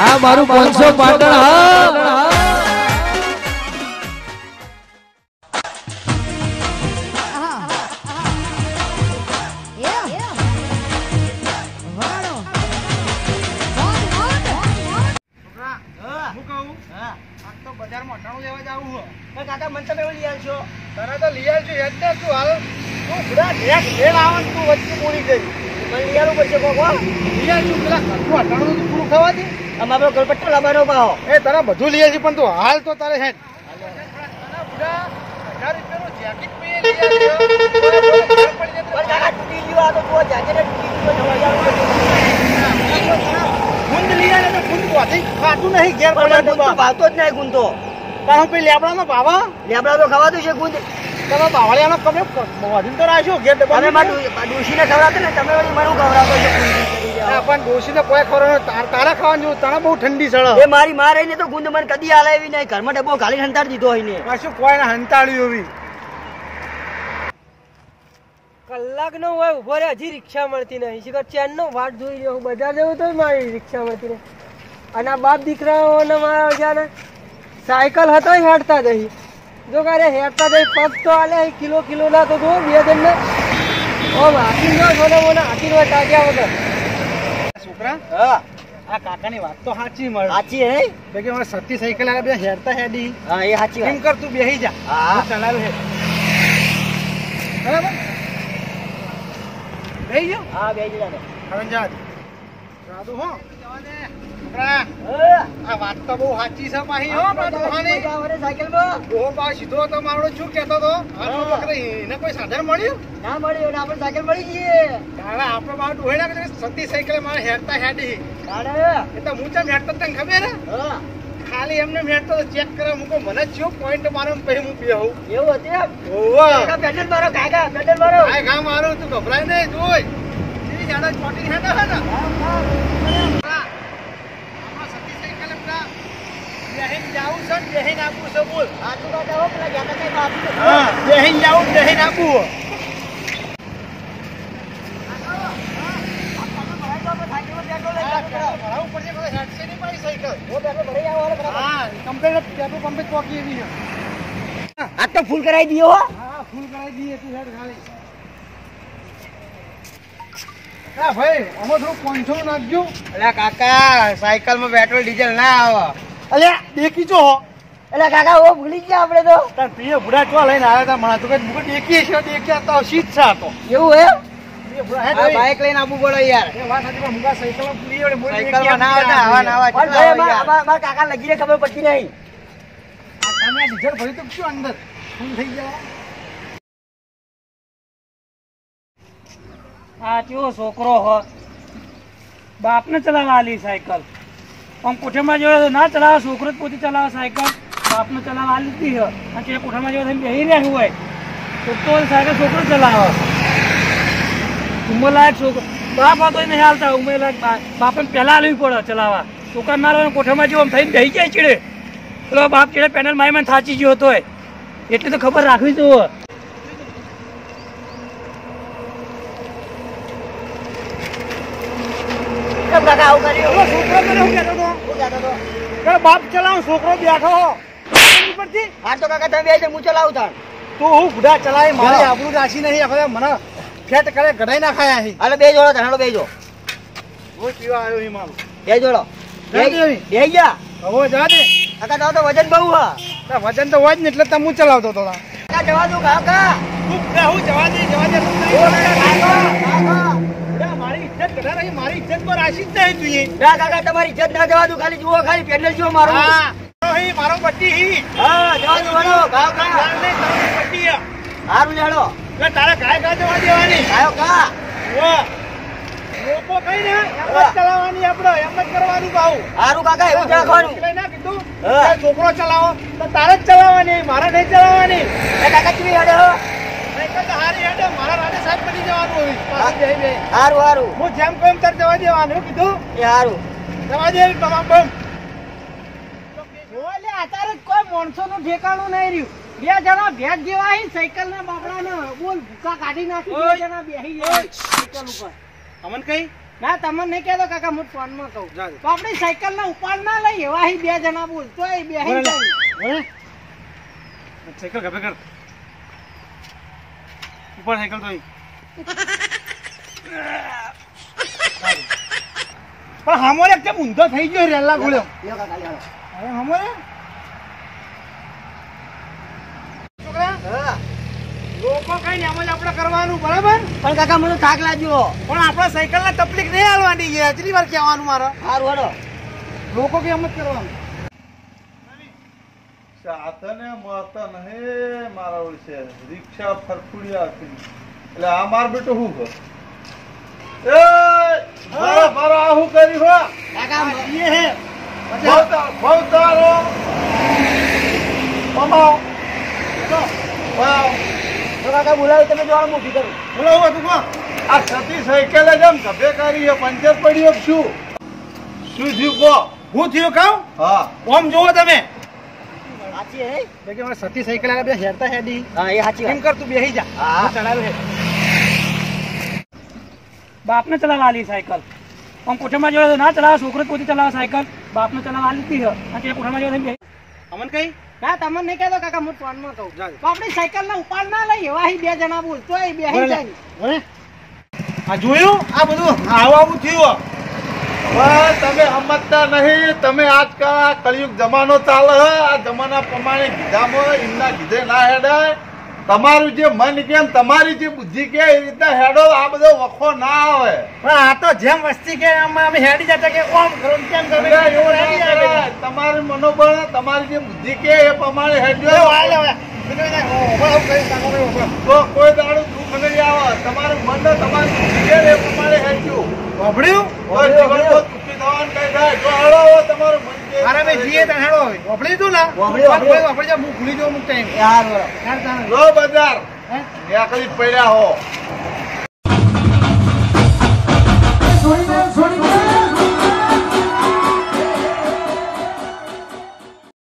આ મારું 500 પાટણ હા કાકા મને તમે લઈ આવશો તને તો લઈ આવજો એટલે તું હાલ તું બધા ઢેક ઢેર આવન તું વચ્ચે પૂરી કરી મને લઈ આવવું પડશે કોકો લઈ આવજો પેલા ઘરનું અટાણું તો પૂરું થવા દે આમ આપણો ગલપટ્ટો લાવવાનો પાહો એ તારા બધું લઈ આવશે પણ તું હાલ તો તારે હેડ બધા 1000 રૂપિયાનું જેકેટ પે લઈ આવજો કાકા તૂટી ગયો આ તો તું જેકેટ તૂટી ગયો ગુંદ લઈ આવે તો ગુંદ વાથી ખાતું નહીં ઘેર પડે ભાવતો જ નહીં ગુંદ તો તારો પે લેબડાનો ભાવા લેબડા તો ખવાતું છે ગુંદ તમે બાવળિયાનો કમે વધીને તો રાખ્યો ઘેર ડબ્બા અમે ડોશીને ખવડાવતો ને તમે વળી મને ખવડાવતો છે પણ ડોશીને કોઈ ખવડાવનો તારા ખાવાનું જોવું તારા બહુ ઠંડી સળો એ મારી માં રહીને તો ગુંદ મને કદી હાલે એવી નહીં ઘરમાં ડબ્બો ખાલી હંતાડી દીધો હોય ને પાછું કોઈને હંતાડ્યું એવી કલાકનો હોય ઉભો રે હજી રિક્ષા મળતી નહીં શિખર ચેન નો વાટ જોઈ રહ્યો બજાર જવું તો મારી રિક્ષા મળતી નહીં અને આ બાપ દીકરાઓને મારા જાને સાયકલ હતો હેડતા જઈ જો કારે હેડતા જઈ પગ તો આલે કિલો ના તો જો બે જણ ને ઓ હાથી નો સોને મોને હાથી નો તાગ્યા વગર છોકરા હા આ કાકાની વાત તો સાચી મળે સાચી હે કે મારે સત્તી સાયકલ આ બે હેડતા હેડી હા એ સાચી કેમ કર તું બેહી જા હા ચલાવું હે બરાબર બેહી ગયો હા બેહી જા હવે જા સાદુ હો જવા દે આ વાત તો બહુ સાચી છે પાહી હો પાડોહાની સાયકલ માં ઓ બા સીધો તો મારો શું કહેતો તો આ તો પકડે એને કોઈ સાધન મળ્યું ના મળ્યું ને આપણે સાયકલ મળી ગઈ કાલે આપણો બા ડોહે ના સતી સાયકલ મારે હેડતા હેડી કાલે એ તો હું ચમ હેડતો તને ખબર હે હા ખાલી એમને હેડતો તો ચેક કરે મુકો મને શું પોઈન્ટ મારો પછી હું બેહું એવું હતું ઓવા પેડલ મારો કાકા પેડલ મારો આ ગા મારો તું ગભરાય નહીં જોઈ ઈ જાડા ચોટી હેડો હે ને બેહીન જાવું છે બેહીન આપું છે બોલ આ તું કાકા હો પેલા ગયા કઈ આપી હા બેહીન જાવું બેહીન આપું આ તો ફૂલ કરાવી દીયો હા ફૂલ કરાવી દઈએ તું હેડ ખાલી હા ભાઈ અમે થોડું પોઈન્ટો નાખજો અલ્યા કાકા સાયકલ માં પેટ્રોલ ડીઝલ ના આવે અલ્યા દેખી જો અલ્યા કાકા ઓ ભૂલી ગયા આપણે તો તાર પીએ બુડા ચો લઈને આવ્યા તા મને તો કે મુકે દેખી છે દેખ્યા તો સીટ છે તો એવું હે એ બુડા હે બાઈક લઈને આવું પડે યાર એ વાત સાચી પણ મુકા સાયકલ માં પૂરી ઓડે મોટી સાયકલ માં ના આવતા આવા ના આવા મારા કાકા લગીને ખબર પડતી નહીં આ તમે ડીઝલ ભરી તો શું અંદર ફૂલ થઈ ગયા આ કેવો છોકરો હો બાપને ચલાવવા આલી સાયકલ આમ કોઠામાં જોયો ના ચલાવે છોકરો જ પોતે ચલાવે સાયકલ બાપને ચલાવવા આલી હતી અને તે કોઠામાં જોયો તમે બેહી રહ્યા હોય તો સાયકલ છોકરો ચલાવે ઉંમર લાયક છોકરો બાપ હતો નહીં હાલતા ઉંમર લાયક બાપને પહેલા આલવી પડે ચલાવવા છોકરા મારવા કોઠામાં જેવો થઈને બેહી જાય ચીડે પેલો બાપ ચીડે પેનલ મારીમાં થાચી ગયો હતો એટલે તો ખબર રાખવી જોઈએ બાપ ચલાવ છોકરો બેઠો હા તો કાકા તમે હું ચલાવું તાર તું હું ગુડા ચલાવે મારે આપણું રાશી નહીં મને ફેટ કરે ગઢાઈ ના ખાયા છે હાલે બે જોડો ધનાડો બે જો હું પીવા આવ્યો હી મારું બે જોડો બે ગયા હવે જા દે કાકા તો વજન બહુ હા વજન તો હોય જ ને એટલે તમે હું ચલાવતો તો કાકા જવા દો કાકા હું જવા દે મારી ઇજ્જત કઢા રહી મારી ઇજ્જત પર આશી જ નહીં જોઈએ ના કાકા તમારી ઇજ્જત ના જવા દો ખાલી જુઓ ખાલી પેડલ જુઓ મારો હા મારો પટ્ટી હી હા જવા દો મારો કાકા પટ્ટી હારું લેડો કે તારે કાય જવા દેવાની આયો કા વાહ લોકો કઈ ને એમ જ ચલાવવાની આપણો એમ જ કરવાનું ભાવ હારું કાકા એવું જ રાખવાનું લઈ ના કીધું છોકરો ચલાવો તો તારે જ ચલાવવાની મારે નહીં ચલાવવાની એ કાકા તું હેડો હારી હેડો મારા રાડે સાહેબ બની જવાનું હોય હારું હારું હું જેમ કેમ તાર જવા દેવાનું કીધું એ હારું જવા દે તમામ બમ ઓલે અત્યારે કોઈ માણસો નું ઠેકાણું નહીં રહ્યું બે જણા ભેટ જેવા હી સાયકલ ના બાપડા ને બોલ ભૂકા કાઢી નાખી બે જણા બેહી જાય સાયકલ ઉપર અમન કઈ ના તમને નહીં કહેતો કાકા હું ફોનમાં કહું તો આપણી સાયકલ ના ઉપાડ ના લઈ એવા અહીં 2 જણા બોલતો એ બે સાયકલ ગભે કર ઉપર સાયકલ તો પણ હમોરે કેમ ઊંધો થઈ ગયો રેલા ગોળ્યો હવે હમોરે છોકરા લોકો કઈ ને એમ જ આપણે કરવાનું બરાબર પણ કાકા મને થાક લાગ્યો પણ આપણા સાયકલ ને તકલીફ નહીં હાલવાની છે હજરી વાર કહેવાનું મારે સારું હેડો લોકો કે એમ જ કરવાનું સાધને મળતા નહીં મારા ઓળશે રિક્ષા ફરફુડિયા હતી એટલે આ માર બેટો શું કર એ મારા આ શું કરી હો કાકા એ હે ભવતારો પમાવ તો કાકા બોલાવી તમે જોવાનું ઊભી કરું બોલો હું હતું કો આ સતી સાયકલે જેમ ગભે કરી છે પંચર પડ્યો કે શું શું થયું કો હું થયું કહું હા ઓમ જોવો તમે સાચી હે કે મારે સતી સાયકલ આગળ બે હેરતા હેડી હા એ સાચી એમ કર તું બેહી જા હા. હું ચલાવ્યું હે બાપને ચલાવવા આલી સાયકલ આમ કોઠામાં જોડે ના ચલાવે છોકરો પોતે ચલાવે સાયકલ બાપને ચલાવવા આલી હતી અને તે કોઠામાં જોડે અમન કઈ ના તમને નહીં કહેતો કાકા હું ફોનમાં કહું તો આપણી સાયકલ ના ઉપાડ ના લઈ એવા અહીં 2 જણા બોલતો એ બે આ જોયું આ બધું આવું થયું બસ તમે સમજતા નહીં તમે આજકાલ આ કળિયુગ જમાનો ચાલે છે આ જમાના પ્રમાણે કીધામાં એમના કીધે ના હેડાય તમારું જે મન કેમ તમારી જે બુદ્ધિ કે એ રીતના હેડો આ બધો વખો ના આવે પણ આ તો જેમ વસ્તી કે આમાં અમે હેડી જતા કે ઓમ કરો ને તેમ કરો એટલે એવું ના કરાય. તમારું મનોબળ તમારી જે બુદ્ધિ કે એ પ્રમાણે હેડજો તો કોઈ દાડો દુઃખ નહીં આવે તમારું મન ને તમારી બુદ્ધિ કે એ પ્રમાણે હેડજો વાપડ્યું તો જીવનમાં દુઃખી થવાનું કઈ થાય જો હેડો હવે તમારું મન કે અરે મેં જીએ તને હેડો વાપડી તું ને વાપડી જા હું ભૂલી જાઉં અમુક ટાઈમ યાર બરો લો બજાર નેકળી પડ્યા હો